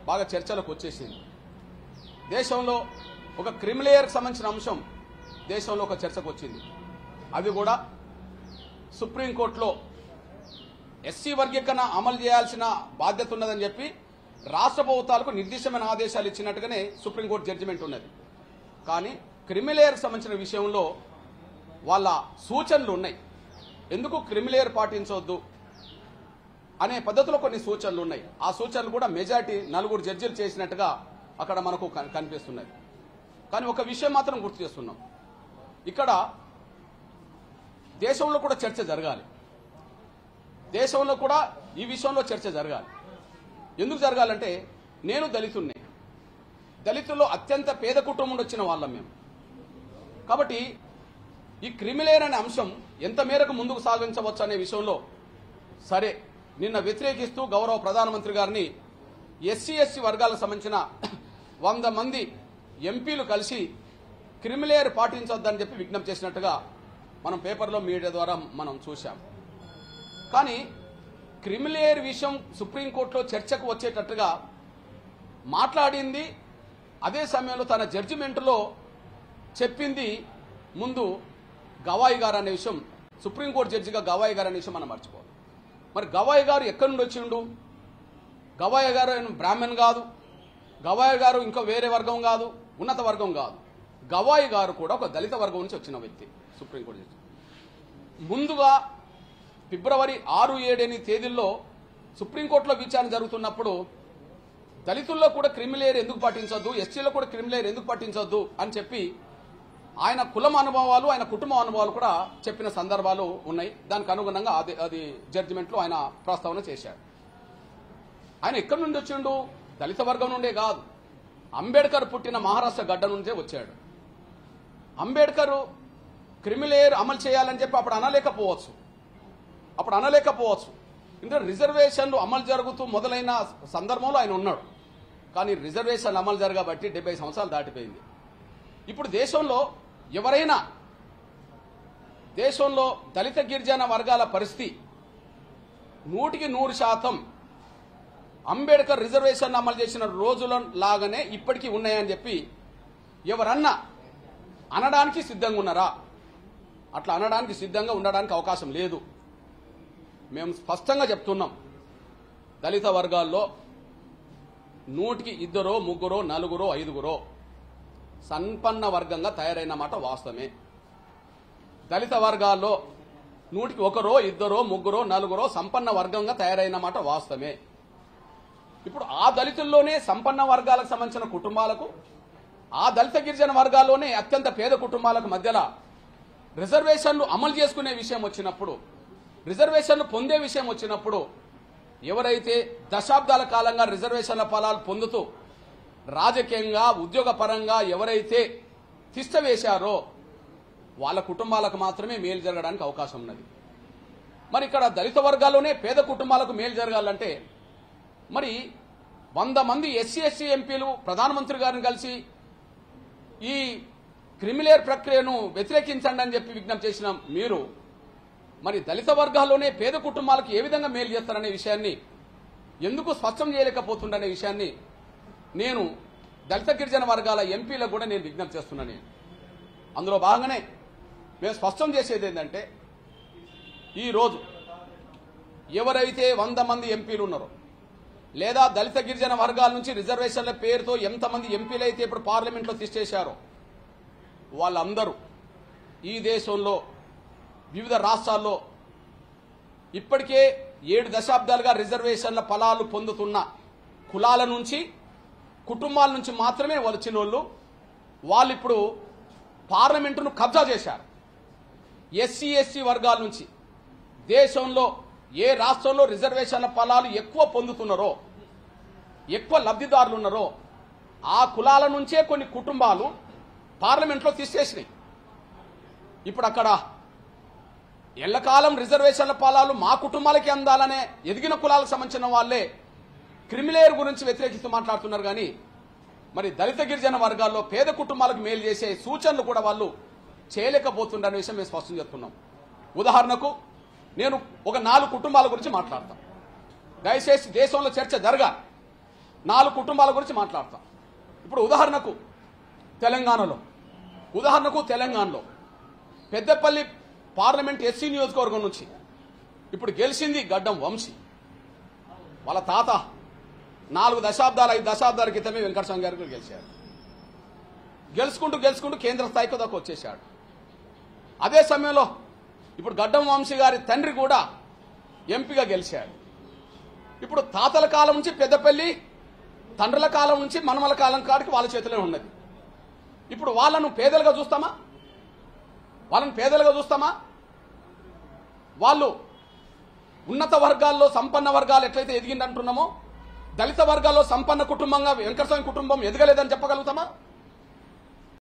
బాగా చర్చలకు వచ్చేసింది. దేశంలో ఒక క్రిమిలేయర్కి సంబంధించిన అంశం దేశంలో ఒక చర్చకు వచ్చింది. అది కూడా సుప్రీంకోర్టులో ఎస్సీ వర్గీకరణ అమలు చేయాల్సిన బాధ్యత ఉన్నదని చెప్పి రాష్ట్ర ప్రభుత్వాలకు నిర్దిష్టమైన ఆదేశాలు ఇచ్చినట్టుగానే సుప్రీంకోర్టు జడ్జిమెంట్ ఉన్నది. కానీ క్రిమిలేయర్కి సంబంధించిన విషయంలో వాళ్ళ సూచనలు ఉన్నాయి. ఎందుకు క్రిమిలేయర్ పాటించవద్దు అనే పద్ధతిలో కొన్ని సూచనలు ఉన్నాయి. ఆ సూచనలు కూడా మెజారిటీ 4 జడ్జిలు చేసినట్టుగా అక్కడ మనకు కనిపిస్తున్నాయి. కానీ ఒక విషయం మాత్రం గుర్తు చేస్తున్నాం, ఇక్కడ దేశంలో కూడా చర్చ జరగాలి. దేశంలో కూడా ఈ విషయంలో చర్చ జరగాలి. ఎందుకు జరగాలంటే నేను దళితుడిని, దళితుల్లో అత్యంత పేద కుటుంబం వచ్చిన వాళ్ళం మేము. కాబట్టి ఈ క్రిమిలేయర్ అనే అంశం ఎంత మేరకు ముందుకు సాగించవచ్చు అనే విషయంలో సరే నిన్న వ్యతిరేకిస్తూ గౌరవ ప్రధానమంత్రి గారిని ఎస్సీ వర్గాలకు సంబంధించిన 100 మంది ఎంపీలు కలిసి క్రిమిలేయర్ పాటించొద్దని చెప్పి విజ్ఞప్తి చేసినట్టుగా మనం పేపర్లో మీడియా ద్వారా మనం చూశాం. కానీ క్రిమిలేయర్ విషయం సుప్రీంకోర్టులో చర్చకు వచ్చేటట్టుగా మాట్లాడింది, అదే సమయంలో తన జడ్జిమెంట్లో చెప్పింది ముందు గవాయి గారు అనే విషయం, సుప్రీంకోర్టు జడ్జిగా గవాయి గారు అనే విషయం మనం మర్చిపోవాలి. మరి గవాయి గారు ఎక్కడి నుండి వచ్చిండు? గవాయి గారు బ్రాహ్మణ్ కాదు, గవాయి గారు ఇంకా వేరే వర్గం కాదు, ఉన్నత వర్గం కాదు. గవాయి గారు కూడా ఒక దళిత వర్గం నుంచి వచ్చిన వ్యక్తి. సుప్రీంకోర్టు జడ్జి ముందుగా ఫిబ్రవరి 6, 7 తేదీల్లో సుప్రీంకోర్టులో విచారణ జరుగుతున్నప్పుడు దళితుల్లో కూడా క్రిమిలేయర్ ఎందుకు పాటించొద్దు, ఎస్టీలో కూడా క్రిమిలేయర్ ఎందుకు పాటించొద్దు అని చెప్పి ఆయన కులం అనుభవాలు, ఆయన కుటుంబ అనుభవాలు కూడా చెప్పిన సందర్భాలు ఉన్నాయి. దానికి అనుగుణంగా అది జడ్జిమెంట్లో ఆయన ప్రస్తావన చేశాడు. ఆయన ఎక్కడి నుండి వచ్చిండు? దళిత వర్గం నుండే కాదు, అంబేద్కర్ పుట్టిన మహారాష్ట్ర గడ్డ నుండే వచ్చాడు. అంబేద్కర్ క్రిమిలేయర్ అమలు చేయాలని చెప్పి అప్పుడు అనలేకపోవచ్చు. ఇంకా రిజర్వేషన్లు అమలు జరుగుతూ మొదలైన సందర్భంలో ఆయన ఉన్నాడు. కానీ రిజర్వేషన్లు అమలు జరగబట్టి 70 సంవత్సరాలు దాటిపోయింది. ఇప్పుడు దేశంలో ఎవరైనా దళిత గిరిజన వర్గాల పరిస్థితి 100% అంబేద్కర్ రిజర్వేషన్ అమలు చేసిన రోజుల లాగానే ఇప్పటికీ ఉన్నాయని చెప్పి ఎవరన్నా అనడానికి సిద్ధంగా ఉన్నారా? అట్లా అనడానికి సిద్ధంగా ఉండడానికి అవకాశం లేదు. మేము స్పష్టంగా చెప్తున్నాం, దళిత వర్గాల్లో 100కి 2, 3, 4, 5 సంపన్న వర్గంగా తయారైన మాట వాస్తవమే. దళిత వర్గాల్లో 100కి 1, 2, 3, 4 సంపన్న వర్గంగా తయారైన మాట వాస్తవమే. ఇప్పుడు ఆ దళితుల్లోనే సంపన్న వర్గాలకు సంబంధించిన కుటుంబాలకు, ఆ దళిత గిరిజన వర్గాల్లోనే అత్యంత పేద కుటుంబాలకు మధ్యలో రిజర్వేషన్లు అమలు చేసుకునే విషయం వచ్చినప్పుడు, రిజర్వేషన్లు పొందే విషయం వచ్చినప్పుడు ఎవరైతే దశాబ్దాల కాలంగా రిజర్వేషన్ల ఫలాలు పొందుతూ రాజకీయంగా, ఉద్యోగపరంగా ఎవరైతే తిష్ట వేశారో వాళ్ళ కుటుంబాలకు మాత్రమే మేలు జరగడానికి అవకాశం ఉన్నది. మరి ఇక్కడ దళిత వర్గాల్లోనే పేద కుటుంబాలకు మేలు జరగాలంటే మరి 100 మంది ఎస్సీ ఎంపీలు ప్రధానమంత్రి గారిని కలిసి ఈ క్రిమిలేయర్ ప్రక్రియను వ్యతిరేకించండి అని చెప్పి విజ్ఞప్తి చేసిన మీరు మరి దళిత వర్గాల్లోనే పేద కుటుంబాలకు ఏ విధంగా మేలు చేస్తారనే విషయాన్ని ఎందుకు స్పష్టం చేయలేకపోతుందనే విషయాన్ని నేను దళిత గిరిజన వర్గాల ఎంపీలకు కూడా నేను విజ్ఞప్తి చేస్తున్నాను. అందులో భాగంగానే మేము స్పష్టం చేసేది ఏంటంటే, ఈరోజు ఎవరైతే 100 మంది ఎంపీలు ఉన్నారో లేదా దళిత గిరిజన వర్గాల నుంచి రిజర్వేషన్ల పేరుతో ఎంతమంది ఎంపీలు అయితే ఇప్పుడు పార్లమెంట్లో తీసేశారో వాళ్ళందరూ ఈ దేశంలో వివిధ రాష్ట్రాల్లో ఇప్పటికే 7 దశాబ్దాలుగా రిజర్వేషన్ల ఫలాలు పొందుతున్న కులాల నుంచి, కుటుంబాల నుంచి మాత్రమే వచ్చిన వాళ్ళు ఇప్పుడు పార్లమెంటును కబ్జా చేశారు. ఎస్సీ వర్గాల నుంచి దేశంలో ఏ రాష్ట్రంలో రిజర్వేషన్ల ఫలాలు ఎక్కువ పొందుతున్నారో, ఎక్కువ లబ్ధిదారులు ఉన్నారో ఆ కులాల నుంచే కొన్ని కుటుంబాలు పార్లమెంట్లో తీసేసినాయి. ఇప్పుడు అక్కడ ఎల్లకాలం రిజర్వేషన్ల ఫలాలు మా కుటుంబాలకి అందాలనే ఎదిగిన కులాలకు సంబంధించిన వాళ్ళే క్రిమిలేయర్ గురించి వ్యతిరేకిస్తూ మాట్లాడుతున్నారు. కానీ మరి దళిత గిరిజన వర్గాల్లో పేద కుటుంబాలకు మేలు చేసే సూచనలు కూడా వాళ్ళు చేయలేకపోతుండనే విషయం మేము స్పష్టం చేస్తున్నాం. ఉదాహరణకు నేను ఒక 4 కుటుంబాల గురించి మాట్లాడతాను. దయచేసి దేశంలో చర్చ జరగాలి. 4 కుటుంబాల గురించి మాట్లాడతాం. ఇప్పుడు ఉదాహరణకు తెలంగాణలో పెద్దపల్లి పార్లమెంట్ ఎస్సీ నియోజకవర్గం నుంచి ఇప్పుడు గెలిచింది గడ్డం వంశీ. వాళ్ళ తాత 5 దశాబ్దాల క్రితమే వెంకటస్వామి గారు గెలిచారు. గెలుచుకుంటూ కేంద్ర స్థాయికి దాకా వచ్చేశాడు. అదే సమయంలో ఇప్పుడు గడ్డం వంశీ గారి తండ్రి కూడా ఎంపీగా గెలిచాడు. ఇప్పుడు తాతల కాలం నుంచి పెద్దపల్లి, తండ్రుల కాలం నుంచి మనమల కాలం కాడికి వాళ్ళ చేతిలో ఉన్నది. ఇప్పుడు వాళ్ళను పేదలుగా చూస్తామా? వాళ్ళు ఉన్నత వర్గాల్లో సంపన్న వర్గాలు ఎట్లయితే ఎదిగిందంటున్నామో దళిత వర్గాల్లో సంపన్న కుటుంబంగా వెంకటస్వామి కుటుంబం ఎదగలేదని చెప్పగలుగుతామా?